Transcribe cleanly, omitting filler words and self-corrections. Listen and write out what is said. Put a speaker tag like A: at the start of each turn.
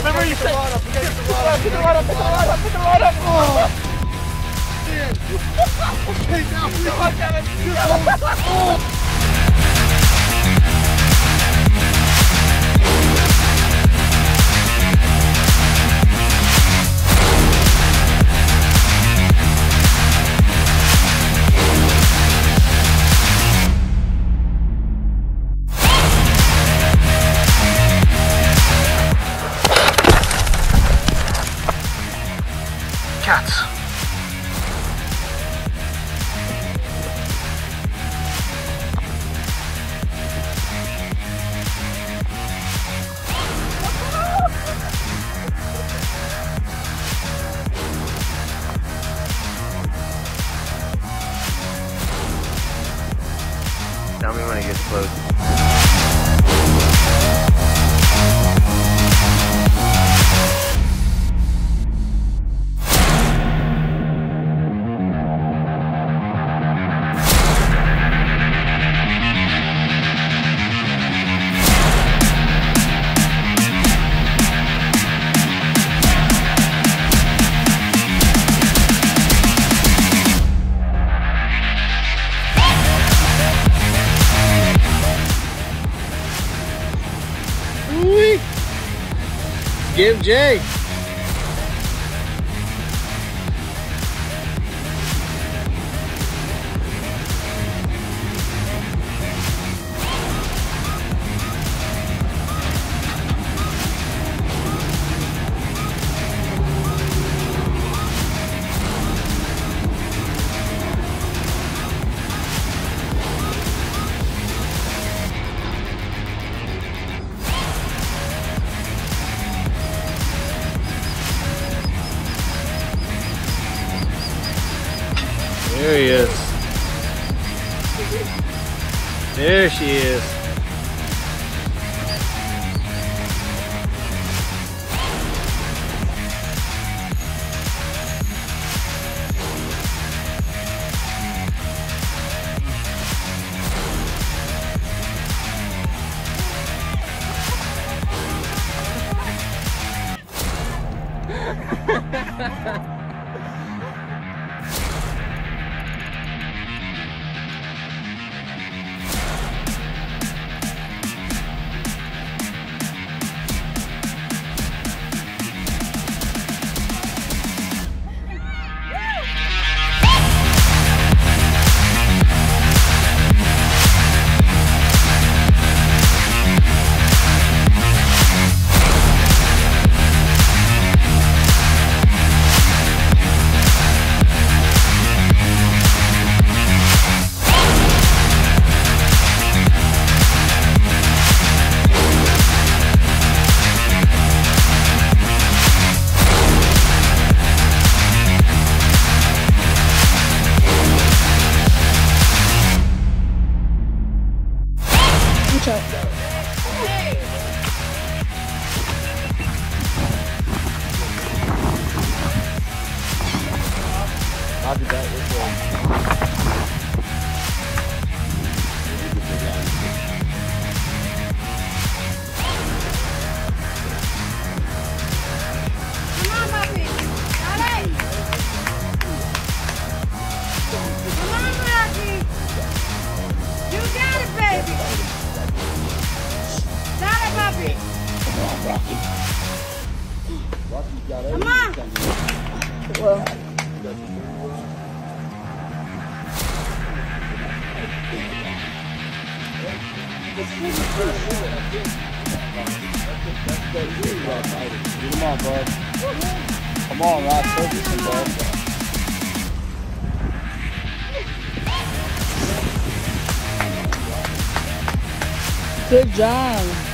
A: Whatever you say. Pick the rod up. Oh. Man. Okay, now we go. Cats. Tell me when it gets close. Give Jay. There he is. There she is. I'll be back this way.
B: Come on, Bobby. Dale. Come on, Rocky. You got it, baby. Dale, Bobby. Come on.
A: Well. Come on, bud. Come on, Rob. Focus him, bud.
C: Good job.